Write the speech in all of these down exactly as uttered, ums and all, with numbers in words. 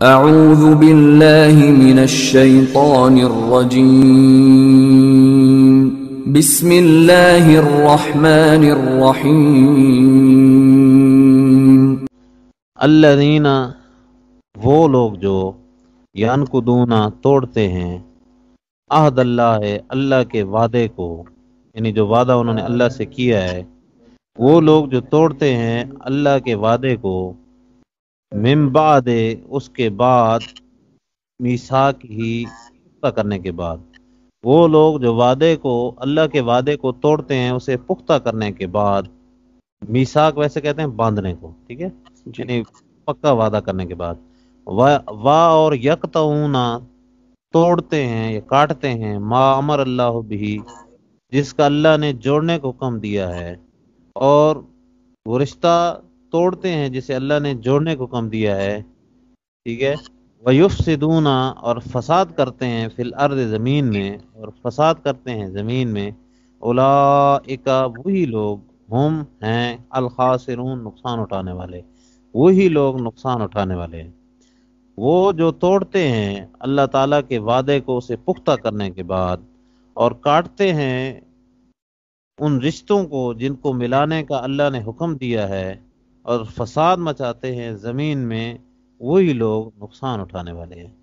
اعوذ باللہ من الشیطان الرجیم بسم اللہ الرحمن الرحیم الذین وہ لوگ جو ینقضون توڑتے ہیں عہد اللہ ہے اللہ کے وعدے کو، یعنی جو وعدہ انہوں نے اللہ سے کیا ہے، وہ لوگ جو توڑتے ہیں اللہ کے وعدے کو، من بعد اس کے بعد، میثاق ہی پختہ کرنے کے بعد، وہ لوگ جو وعدے کو اللہ کے وعدے کو توڑتے ہیں اسے پختہ کرنے کے بعد، میثاق ویسے کہتے ہیں باندھنے کو، ٹھیک ہے، یعنی پکا وعدہ کرنے کے بعد، وا اور یقطعون توڑتے ہیں یا کاٹتے ہیں ما امر اللہ بھی جس کا اللہ نے جوڑنے کو حکم دیا ہے، اور وہ رشتہ توڑتے ہیں جسے اللہ نے جوڑنے کو حکم دیا ہے، ٹھیک ہے، وَيُفْسِدُونَ اور فساد کرتے ہیں فی الارض زمین میں، اور فساد کرتے ہیں زمین میں، اولئک وہی لوگ ہم ہیں الخاسرون نقصان اٹھانے والے، وہی لوگ نقصان اٹھانے والے ہیں، وہ جو توڑتے ہیں اللہ تعالیٰ کے وعدے کو اسے پختہ کرنے کے بعد اور کاٹتے ہیں ان رشتوں کو جن کو ملانے کا اللہ نے حکم دیا ہے، اور فساد مچاتے ہیں زمین میں، وہی لوگ نقصان اٹھانے والے ہیں۔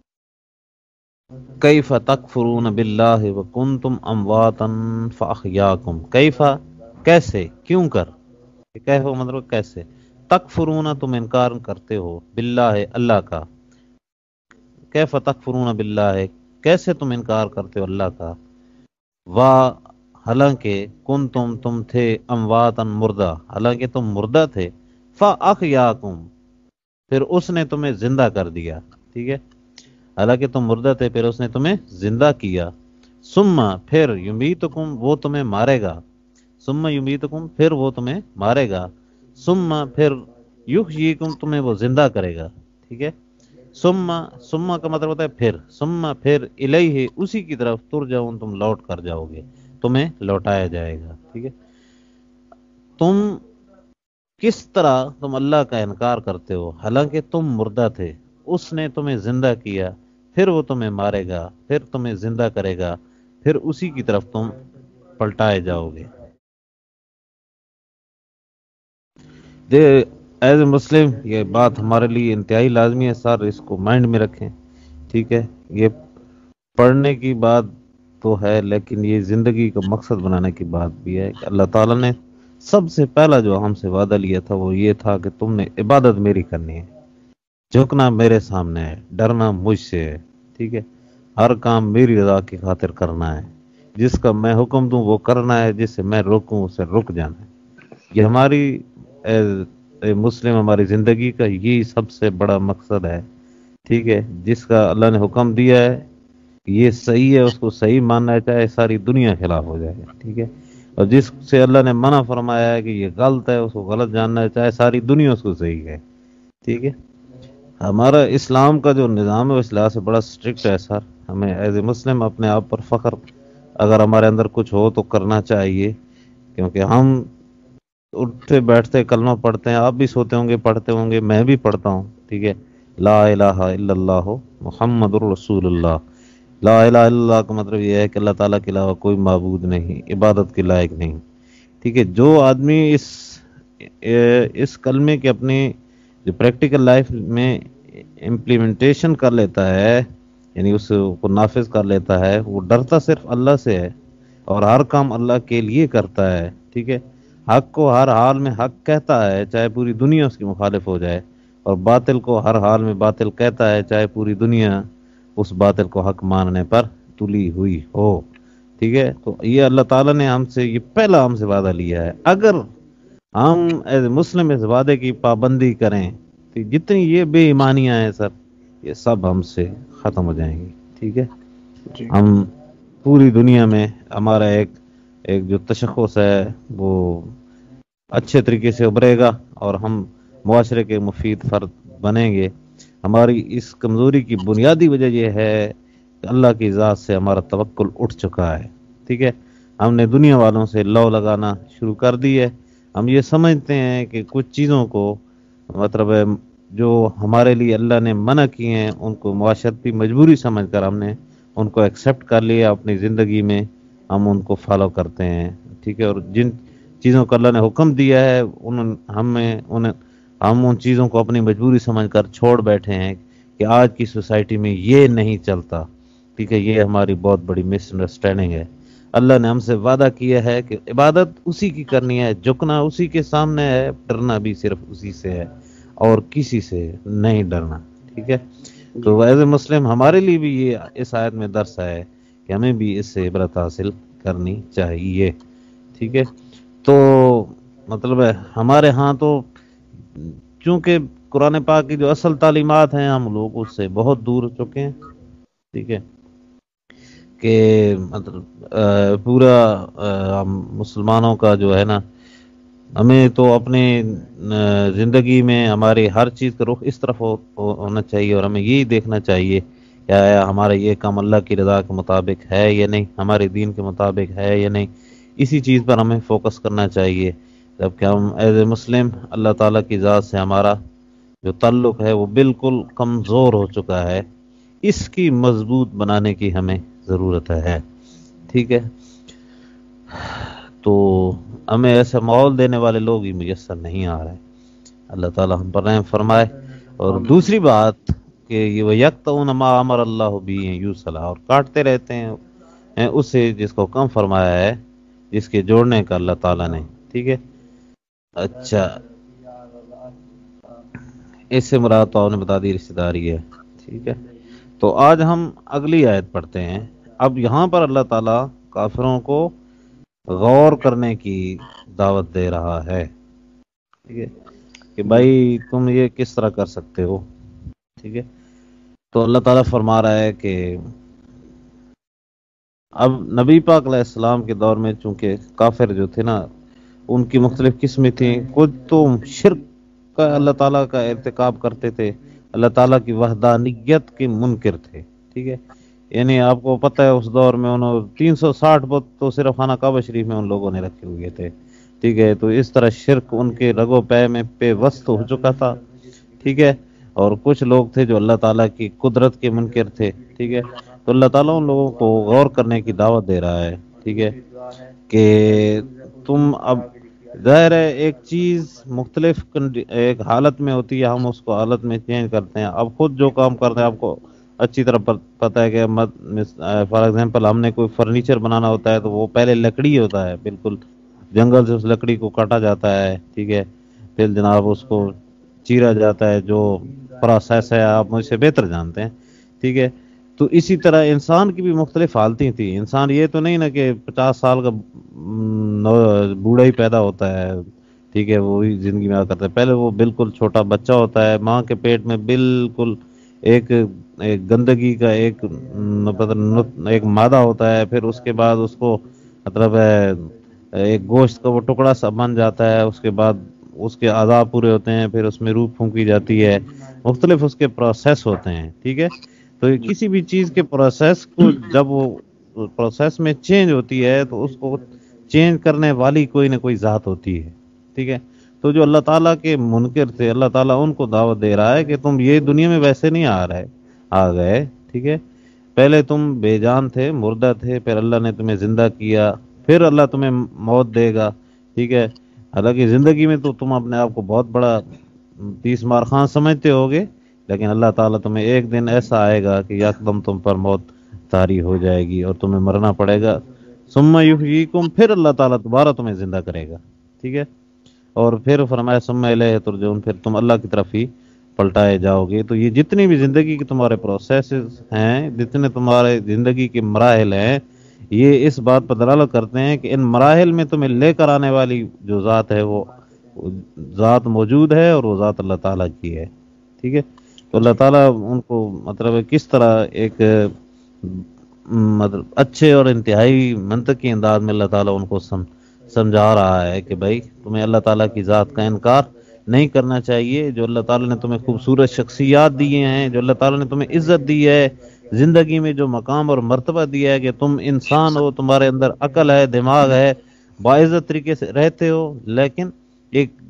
کیف تکفرون باللہ وکنتم امواتا فاحیاکم، کیف کیسے، کیوں کر، کیف مطلب کیسے، تکفرون تم انکار کرتے ہو، باللہ اللہ کا، کیف تکفرون باللہ کیسے تم انکار کرتے ہو اللہ کا، وا حالانکہ کن تم تم تھے امواتن مردہ، حالانکہ تم مردہ تھے، فاحیاکم پھر اس نے تمہیں زندہ کر دیا، ٹھیک ہے، حالانکہ تم مردہ تھے پھر اس نے تمہیں زندہ کیا، ثم پھر یمیتکم وہ تمہیں مارے گا، ثم یمیتکم پھر وہ تمہیں مارے گا، ثم پھر یحییکم تمہیں وہ زندہ کرے گا، ٹھیک ہے، ثم ثم کا مطلب ہوتا ہے پھر، ثم پھر الیہ اسی کی طرف ترجعون تم لوٹ کر جاؤ گے، تمہیں لوٹایا جائے گا، ٹھیک ہے، تم کس طرح تم اللہ کا انکار کرتے ہو حالانکہ تم مردہ تھے، اس نے تمہیں زندہ کیا، پھر وہ تمہیں مارے گا، پھر تمہیں زندہ کرے گا، پھر اسی کی طرف تم پلٹائے جاؤ گے۔ ایز اے مسلم یہ بات ہمارے لیے انتہائی لازمی ہے، سر اس کو مائنڈ میں رکھیں، ٹھیک ہے، یہ پڑھنے کی بات تو ہے لیکن یہ زندگی کا مقصد بنانے کی بات بھی ہے کہ اللہ تعالیٰ نے سب سے پہلا جو ہم سے وعدہ لیا تھا وہ یہ تھا کہ تم نے عبادت میری کرنی ہے، جھکنا میرے سامنے ہے، ڈرنا مجھ سے ہے، ٹھیک ہے، ہر کام میری رضا کی خاطر کرنا ہے، جس کا میں حکم دوں وہ کرنا ہے، جس سے میں روکوں اسے رک جانا ہے، یہ ہماری مسلم ہماری زندگی کا یہی سب سے بڑا مقصد ہے، ٹھیک ہے، جس کا اللہ نے حکم دیا ہے یہ صحیح ہے اس کو صحیح ماننا ہے چاہے ساری دنیا خلاف ہو جائے، ٹھیک ہے، اور جس سے اللہ نے منع فرمایا ہے کہ یہ غلط ہے اس کو غلط جاننا ہے چاہے ساری دنیا اس کو صحیح ہے، ٹھیک ہے، ہمارا اسلام کا جو نظام ہے وہ اس لحاظ سے بڑا اسٹرکٹ ہے، سر ہمیں ایز اے مسلم اپنے آپ پر فخر اگر ہمارے اندر کچھ ہو تو کرنا چاہیے، کیونکہ ہم اٹھتے بیٹھتے کلمہ پڑھتے ہیں، آپ بھی سوتے ہوں گے پڑھتے ہوں گے، میں بھی پڑھتا ہوں، ٹھیک ہے، لا الہ الا اللہ محمد الرسول اللہ، لا الہ الا اللہ کا مطلب یہ ہے کہ اللہ تعالیٰ کے علاوہ کوئی معبود نہیں، عبادت کے لائق نہیں، ٹھیک ہے، جو آدمی اس اس کلمے کے اپنی جو پریکٹیکل لائف میں امپلیمنٹیشن کر لیتا ہے، یعنی اس کو نافذ کر لیتا ہے، وہ ڈرتا صرف اللہ سے ہے اور ہر کام اللہ کے لیے کرتا ہے، ٹھیک ہے، حق کو ہر حال میں حق کہتا ہے چاہے پوری دنیا اس کی مخالف ہو جائے، اور باطل کو ہر حال میں باطل کہتا ہے چاہے پوری دنیا اس باطل کو حق ماننے پر تلی ہوئی ہو، ٹھیک ہے، تو یہ اللہ تعالیٰ نے ہم سے یہ پہلا ہم سے وعدہ لیا ہے، اگر ہم ایز مسلم اس وعدے کی پابندی کریں تو جتنی یہ بے ایمانیاں ہیں سر یہ سب ہم سے ختم ہو جائیں گی، ٹھیک ہے، جی ہم پوری دنیا میں ہمارا ایک ایک جو تشخص ہے وہ اچھے طریقے سے ابھرے گا اور ہم معاشرے کے مفید فرد بنیں گے۔ ہماری اس کمزوری کی بنیادی وجہ یہ ہے کہ اللہ کی ذات سے ہمارا توکل اٹھ چکا ہے، ٹھیک ہے، ہم نے دنیا والوں سے لو لگانا شروع کر دی ہے، ہم یہ سمجھتے ہیں کہ کچھ چیزوں کو مطلب جو ہمارے لیے اللہ نے منع کیے ہیں ان کو معاشرتی مجبوری سمجھ کر ہم نے ان کو ایکسیپٹ کر لیا اپنی زندگی میں، ہم ان کو فالو کرتے ہیں، ٹھیک ہے، اور جن چیزوں کو اللہ نے حکم دیا ہے ان ہمیں ان ہم ان چیزوں کو اپنی مجبوری سمجھ کر چھوڑ بیٹھے ہیں کہ آج کی سوسائٹی میں یہ نہیں چلتا، ٹھیک ہے، یہ ہماری بہت بڑی مس انڈرسٹینڈنگ ہے۔ اللہ نے ہم سے وعدہ کیا ہے کہ عبادت اسی کی کرنی ہے، جھکنا اسی کے سامنے ہے، ڈرنا بھی صرف اسی سے ہے اور کسی سے نہیں ڈرنا، ٹھیک ہے۔ تو ایز اے مسلم ہمارے لیے بھی یہ اس آیت میں درس ہے کہ ہمیں بھی اس سے عبرت حاصل کرنی چاہیے، ٹھیک ہے۔ تو مطلب ہے ہمارے ہاں تو چونکہ قرآن پاک کی جو اصل تعلیمات ہیں ہم لوگ اس سے بہت دور ہو چکے ہیں، ٹھیک ہے، کہ مطلب پورا ہم مسلمانوں کا جو ہے نا، ہمیں تو اپنے زندگی میں ہماری ہر چیز کا رخ اس طرف ہونا چاہیے اور ہمیں یہی دیکھنا چاہیے کیا ہمارا یہ کام اللہ کی رضا کے مطابق ہے یا نہیں، ہمارے دین کے مطابق ہے یا نہیں، اسی چیز پر ہمیں فوکس کرنا چاہیے، جبکہ ہم ایز اے مسلم اللہ تعالیٰ کی ذات سے ہمارا جو تعلق ہے وہ بالکل کمزور ہو چکا ہے، اس کی مضبوط بنانے کی ہمیں ضرورت ہے، ٹھیک ہے۔ تو ہمیں ایسا ماحول دینے والے لوگ ہی میسر نہیں آ رہے، اللہ تعالیٰ ہم پر رحم فرمائے۔ اور دوسری بات کہ یہ وَيَقْطَعُونَ مَا أَمَرَ اللَّهُ بِهِ يُوصَلَ، اور کاٹتے رہتے ہیں اسے جس کو کم فرمایا ہے، جس کے جوڑنے کا اللہ تعالیٰ نے، ٹھیک ہے۔ اچھا، اس سے مراد تو آپ نے بتا دی رشتہ داری ہے، ٹھیک ہے۔ تو آج ہم اگلی آیت پڑھتے ہیں۔ اب یہاں پر اللہ تعالیٰ کافروں کو غور کرنے کی دعوت دے رہا ہے، ٹھیک ہے، کہ بھائی تم یہ کس طرح کر سکتے ہو، ٹھیک ہے۔ تو اللہ تعالیٰ فرما رہا ہے کہ اب نبی پاک علیہ السلام کے دور میں چونکہ کافر جو تھے نا ان کی مختلف قسمیں تھیں، کچھ تو شرک کا اللہ تعالیٰ کا ارتکاب کرتے تھے، اللہ تعالیٰ کی وحدانیت کے منکر تھے، ٹھیک ہے، یعنی آپ کو پتہ ہے اس دور میں انہوں تین سو ساٹھ بت تو صرف خانہ کعبہ شریف میں ان لوگوں نے رکھے ہوئے تھے، ٹھیک ہے۔ تو اس طرح شرک ان کے رگو پے میں پے وسط ہو چکا تھا، ٹھیک ہے، اور کچھ لوگ تھے جو اللہ تعالیٰ کی قدرت کے منکر تھے، ٹھیک ہے۔ تو اللہ تعالیٰ ان لوگوں کو غور کرنے کی دعوت دے رہا ہے، ٹھیک ہے، کہ تم اب ظاہر ہے ایک چیز مختلف ایک حالت میں ہوتی ہے، ہم اس کو حالت میں چینج کرتے ہیں۔ اب خود جو کام کرتے ہیں آپ کو اچھی طرح پتہ ہے کہ فار ایگزامپل ہم نے کوئی فرنیچر بنانا ہوتا ہے تو وہ پہلے لکڑی ہوتا ہے، بالکل جنگل سے اس لکڑی کو کاٹا جاتا ہے، ٹھیک ہے، پھر جناب اس کو چیرا جاتا ہے، جو پروسیس ہے آپ مجھ سے بہتر جانتے ہیں، ٹھیک ہے۔ تو اسی طرح انسان کی بھی مختلف حالتیں تھیں، انسان یہ تو نہیں نا کہ پچاس سال کا بوڑھا ہی پیدا ہوتا ہے، ٹھیک ہے، وہی زندگی میں آ کرتا ہے، پہلے وہ بالکل چھوٹا بچہ ہوتا ہے، ماں کے پیٹ میں بالکل ایک ایک گندگی کا ایک ایک مادہ ہوتا ہے، پھر اس کے بعد اس کو مطلب ہے ایک گوشت کا وہ ٹکڑا سا بن جاتا ہے، اس کے بعد اس کے اعضاء پورے ہوتے ہیں، پھر اس میں روح پھونکی جاتی ہے، مختلف اس کے پروسیس ہوتے ہیں، ٹھیک ہے۔ تو کسی بھی چیز کے پروسیس کو جب وہ پروسیس میں چینج ہوتی ہے تو اس کو چینج کرنے والی کوئی نہ کوئی ذات ہوتی ہے، ٹھیک ہے۔ تو جو اللہ تعالیٰ کے منکر تھے اللہ تعالیٰ ان کو دعوت دے رہا ہے کہ تم یہ دنیا میں ویسے نہیں آ رہے آ گئے، ٹھیک ہے، پہلے تم بے جان تھے، مردہ تھے، پھر اللہ نے تمہیں زندہ کیا، پھر اللہ تمہیں موت دے گا، ٹھیک ہے۔ حالانکہ زندگی میں تو تم اپنے آپ کو بہت بڑا تیس مار خان سمجھتے ہوگے، لیکن اللہ تعالیٰ تمہیں ایک دن ایسا آئے گا کہ یکدم تم پر موت طاری ہو جائے گی اور تمہیں مرنا پڑے گا، ثم یحییکم، پھر اللہ تعالیٰ دوبارہ تمہیں زندہ کرے گا، ٹھیک ہے، اور پھر فرمایا ثم الیہ ترجعون، پھر تم اللہ کی طرف ہی پلٹائے جاؤ گے۔ تو یہ جتنی بھی زندگی کے تمہارے پروسیسز ہیں، جتنے تمہارے زندگی کے مراحل ہیں، یہ اس بات پر دلالت کرتے ہیں کہ ان مراحل میں تمہیں لے کر آنے والی جو ذات ہے وہ ذات موجود ہے اور وہ ذات اللہ تعالیٰ کی ہے، ٹھیک ہے۔ تو اللہ تعالیٰ ان کو مطلب کس طرح ایک مطلب اچھے اور انتہائی منطقی انداز میں اللہ تعالیٰ ان کو سمجھا رہا ہے کہ بھائی تمہیں اللہ تعالیٰ کی ذات کا انکار نہیں کرنا چاہیے، جو اللہ تعالیٰ نے تمہیں خوبصورت شخصیات دیے ہیں، جو اللہ تعالیٰ نے تمہیں عزت دی ہے، زندگی میں جو مقام اور مرتبہ دیا ہے کہ تم انسان ہو، تمہارے اندر عقل ہے، دماغ ہے، باعزت طریقے سے رہتے ہو، لیکن ایک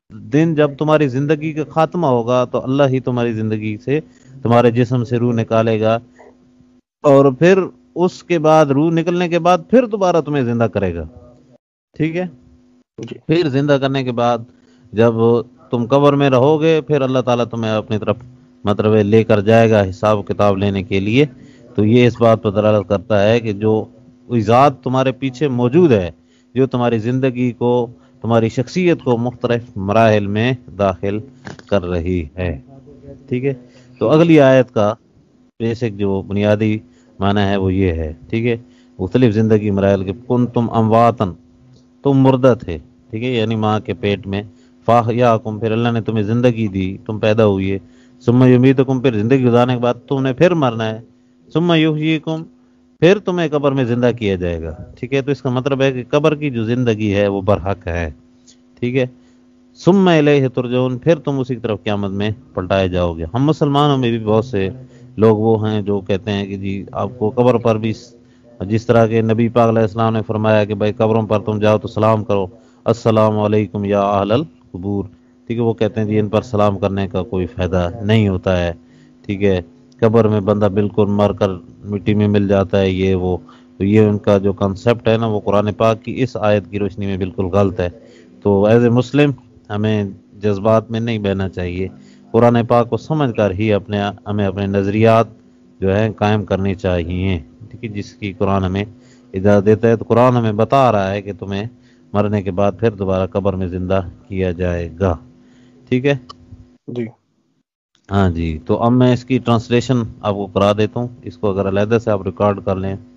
دن جب تمہاری زندگی کا خاتمہ ہوگا تو اللہ ہی تمہاری زندگی سے تمہارے جسم سے روح نکالے گا، اور پھر اس کے بعد روح نکلنے کے بعد پھر دوبارہ تمہیں زندہ کرے گا، ٹھیک ہے؟ جی پھر زندہ کرنے کے بعد جب تم قبر میں رہو گے پھر اللہ تعالیٰ تمہیں اپنی طرف مطلب لے کر جائے گا حساب کتاب لینے کے لیے. تو یہ اس بات پر دلالت کرتا ہے کہ جو ذات تمہارے پیچھے موجود ہے، جو تمہاری زندگی کو، تمہاری شخصیت کو مختلف مراحل میں داخل کر رہی ہے، ٹھیک ہے؟ تو اگلی آیت کا بیسک جو بنیادی معنی ہے وہ یہ ہے، ٹھیک ہے؟ مختلف زندگی مراحل کے کن تم امواتن، تم مردہ تھے، ٹھیک ہے، یعنی ماں کے پیٹ میں، فاحیاکم، پھر اللہ نے تمہیں زندگی دی، تم پیدا ہوئے، ثم یمیتکم، پھر زندگی گزارنے کے بعد تم نے پھر مرنا ہے، ثم یحییکم، پھر تمہیں قبر میں زندہ کیا جائے گا، ٹھیک ہے؟ تو اس کا مطلب ہے کہ قبر کی جو زندگی ہے وہ برحق ہے، ٹھیک ہے؟ ثم الیہ ترجعون، پھر تم اسی کی طرف قیامت میں پلٹائے جاؤ گے. ہم مسلمانوں میں بھی بہت سے لوگ وہ ہیں جو کہتے ہیں کہ جی آپ کو قبر پر بھی جس طرح کے نبی پاک علیہ السلام نے فرمایا کہ بھائی قبروں پر تم جاؤ تو سلام کرو، السلام علیکم یا اہل القبور، ٹھیک ہے؟ وہ کہتے ہیں جی ان پر سلام کرنے کا کوئی فائدہ نہیں ہوتا ہے، ٹھیک ہے؟ قبر میں بندہ بالکل مر کر مٹی میں مل جاتا ہے، یہ وہ. تو یہ ان کا جو کنسپٹ ہے نا وہ قرآن پاک کی اس آیت کی روشنی میں بالکل غلط ہے. تو ایز اے مسلم ہمیں جذبات میں نہیں بہنا چاہیے، قرآن پاک کو سمجھ کر ہی اپنے ہمیں اپنے نظریات جو ہے قائم کرنی چاہیے، ٹھیک ہے؟ جس کی قرآن ہمیں اجازت دیتا ہے. تو قرآن ہمیں بتا رہا ہے کہ تمہیں مرنے کے بعد پھر دوبارہ قبر میں زندہ کیا جائے گا، ٹھیک ہے؟ جی ہاں جی. تو اب میں اس کی ٹرانسلیشن آپ کو کرا دیتا ہوں، اس کو اگر علیحدہ سے آپ ریکارڈ کر لیں